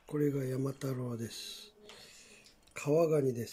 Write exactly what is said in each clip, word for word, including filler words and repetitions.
これが山太郎です。川ガニです。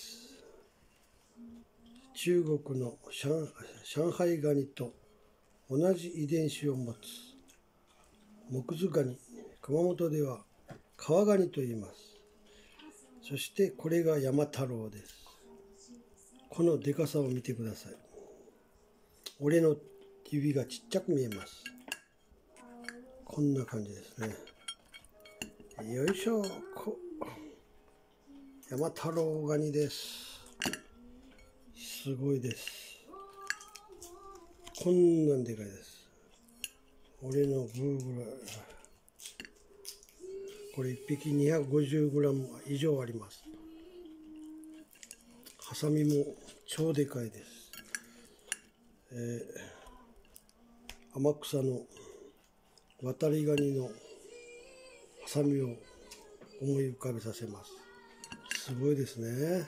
中国の上海ガニと同じ遺伝子を持つ木津ガニ、熊本では川ガニと言います。そしてこれが山太郎です。このでかさを見てください。俺の指がちっちゃく見えます。こんな感じですね。よいしょ。こ山太郎ガニです。すごいです。こんなんでかいです。俺のグーぐらい。これいっぴきにひゃくごじゅうグラム以上あります。ハサミも超でかいです。えー、天草の渡りガニのハサミを思い浮かべさせます。すごいですね。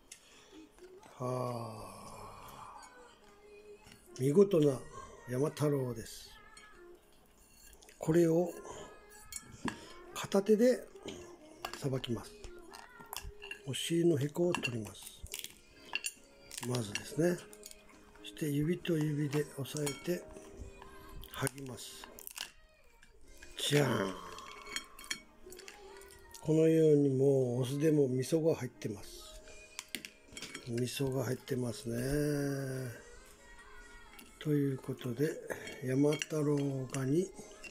はあ、見事な山太郎です。これを片手でさばきます。お尻のへこを取ります。まずですね。そして指と指で押さえて剥ぎます。じゃーん。このようにもうお酢でも味噌が入ってます。味噌が入ってますね。ということで山太郎ガニ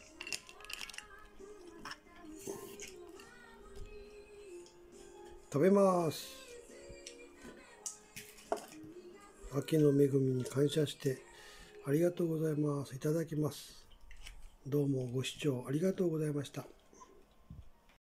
食べます。秋の恵みに感謝してありがとうございます。いただきます。どうもご視聴ありがとうございました。